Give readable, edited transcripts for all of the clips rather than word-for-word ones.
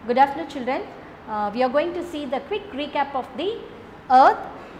Good afternoon children. We are going to see the quick recap of the earth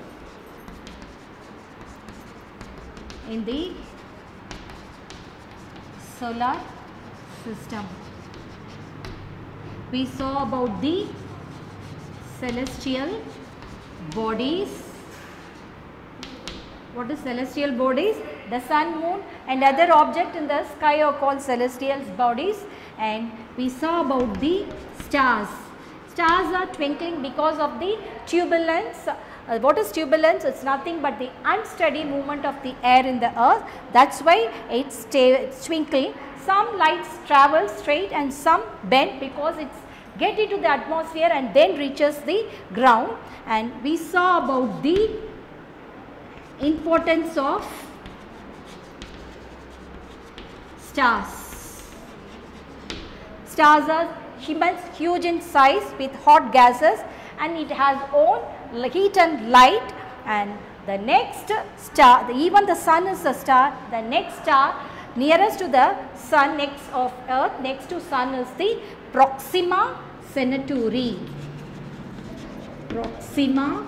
in the solar system. We saw about the celestial bodies. What is celestial bodies? The sun, moon and other objects in the sky are called celestial bodies, and we saw about the stars. Stars are twinkling because of the turbulence. What is turbulence? It's nothing but the unsteady movement of the air in the earth. That's why it's twinkling. Some lights travel straight and some bend because it's get into the atmosphere and then reaches the ground. And we saw about the importance of stars. Stars are immense, huge in size with hot gases, and it has own heat and light. And the next star, even the sun is a star. The next star nearest to the sun, next of earth, next to sun is the Proxima Centauri. Proxima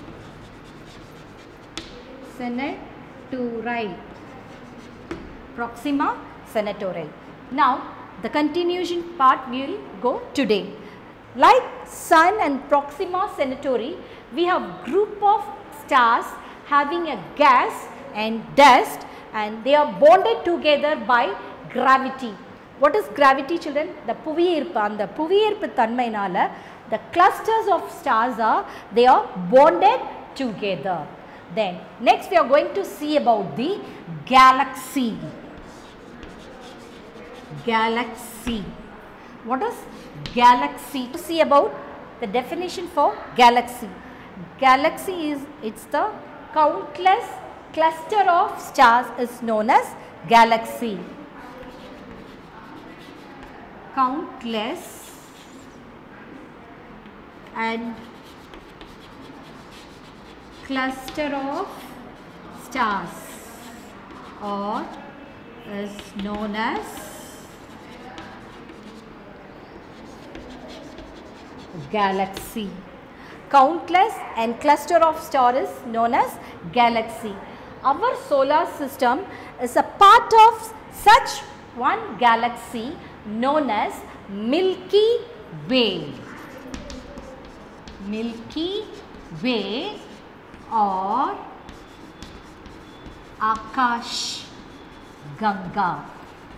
Centauri. Proxima Centauri. Now the continuation part we will go today. Like sun and Proxima Centauri, we have group of stars having a gas and dust, and they are bonded together by gravity. What is gravity children? The புவியீர்ப்பு. அந்த புவியீர்ப்பு தன்மையினால the clusters of stars they are bonded together. Then next we are going to see about the galaxy. Galaxy. What is galaxy? To see about the definition for galaxy. Galaxy is, it's the countless cluster of stars is known as galaxy. Countless and cluster of stars or is known as galaxy. Countless and cluster of stars is known as galaxy. Our solar system is a part of such one galaxy known as Milky Way. Milky Way or Akash Ganga.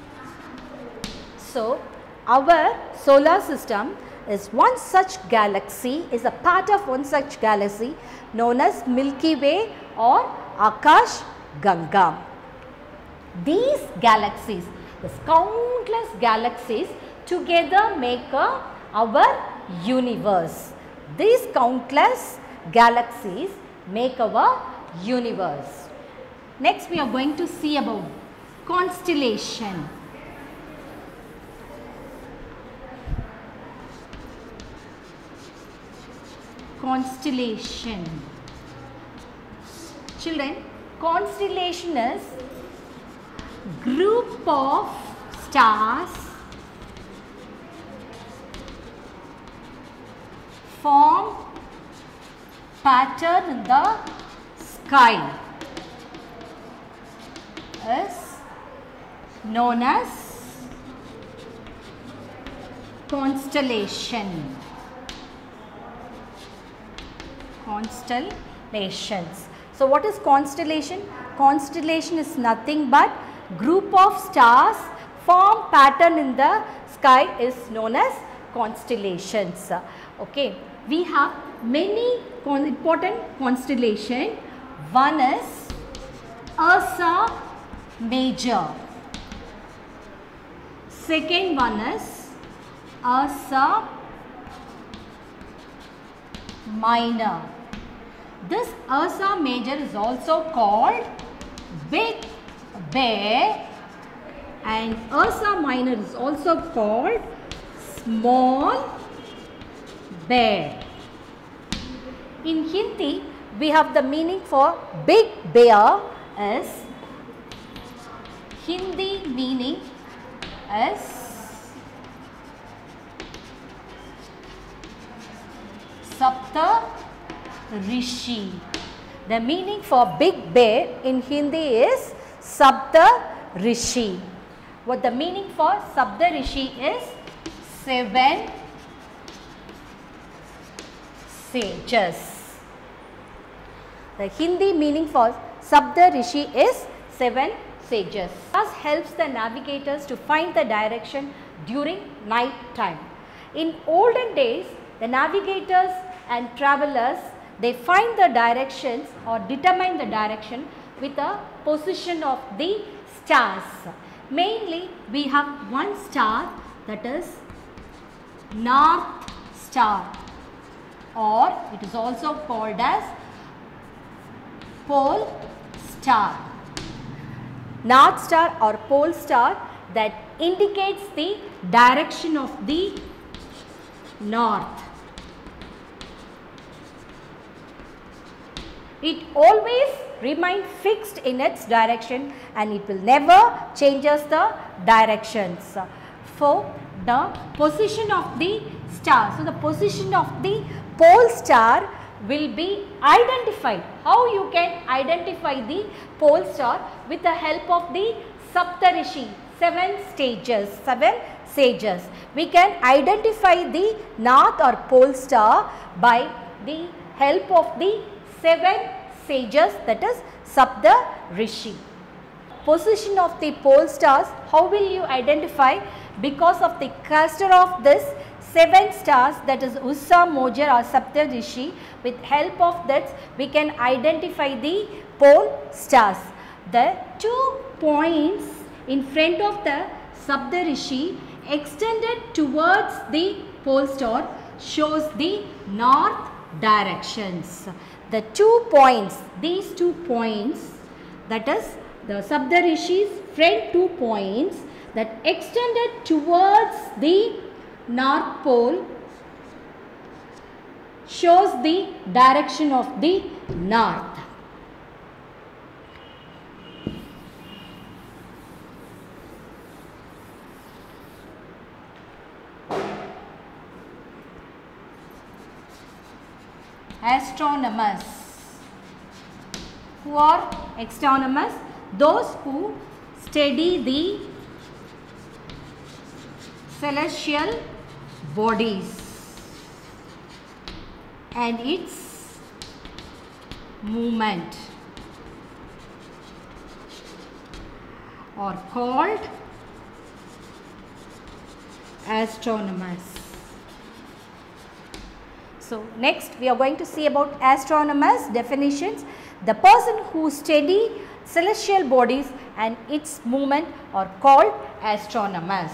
So our solar system is one such galaxy, is a part of one such galaxy known as Milky Way or Akash Ganga. These galaxies, these countless galaxies together make our universe. These countless galaxies make our universe. Next we are going to see about constellation. Constellation. Children, constellation is group of stars form pattern in the sky is known as constellation. Constellations. So what is constellation? Constellation is nothing but group of stars form pattern in the sky is known as constellations. Okay, we have many important constellation. One is Ursa Major. Second one is Ursa Minor. This Ursa Major is also called Big Bear, and Ursa Minor is also called Small Bear. In Hindi, we have the meaning for Big Bear is, Hindi meaning is Sapta Rishi. The meaning for big bear in Hindi is Sapta Rishi. What the meaning for Sapta Rishi is 7 sages. The Hindi meaning for Sapta Rishi is 7 sages. This helps the navigators to find the direction during night time. In olden days, the navigators and travelers, they find the directions or determine the direction with the position of the stars. Mainly, we have one star, that is North Star, or it is also called as Pole Star. North Star or Pole Star that indicates the direction of the north. It always remains fixed in its direction and it will never changes the directions. For the position of the star, so the position of the pole star will be identified. How you can identify the pole star? With the help of the Saptarishi, 7 stages, 7 sages. We can identify the north or pole star by the help of the 7 sages, that is Sapta Rishi. Position of the pole stars, how will you identify? Because of the cluster of this 7 stars, that is Ursa Major or Sapta Rishi, with help of that we can identify the pole stars. The 2 points in front of the Sapta Rishi extended towards the pole star shows the north directions. The 2 points, these 2 points, that is the Sapta Rishi's front 2 points that extended towards the north pole shows the direction of the north. Astronomers. Who are astronomers? Those who study the celestial bodies and its movement are called astronomers. So, next we are going to see about astronomers definitions. The person who study celestial bodies and its movement are called astronomers.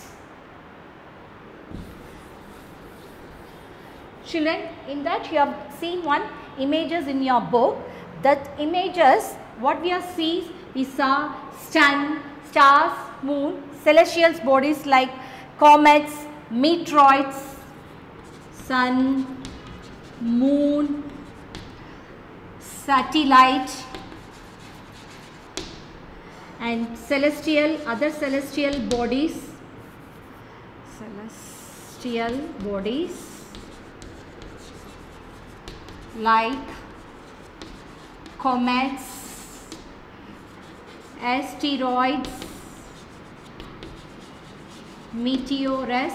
Children, in that you have seen one images in your book. That images, what we have seen is a sun, stars, moon, celestial bodies like comets, meteoroids, sun, moon, satellite and other celestial bodies like comets, asteroids, meteors.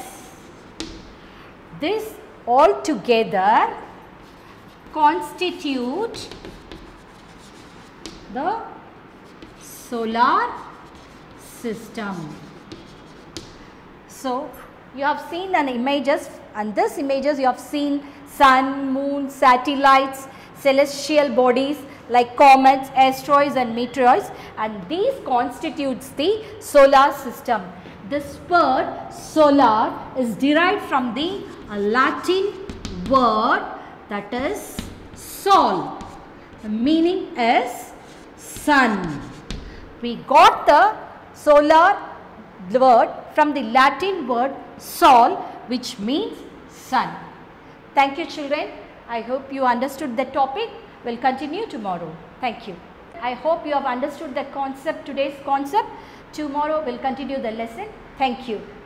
This all together constitute the solar system. So, you have seen an images, and this images you have seen sun, moon, satellites, celestial bodies like comets, asteroids and meteors, and these constitutes the solar system. This word solar is derived from the Latin word that is sol. The meaning is sun. We got the solar word from the Latin word sol, which means sun. Thank you, children. I hope you understood the topic. We'll continue tomorrow. Thank you. I hope you have understood the concept, today's concept. Tomorrow we'll continue the lesson. Thank you.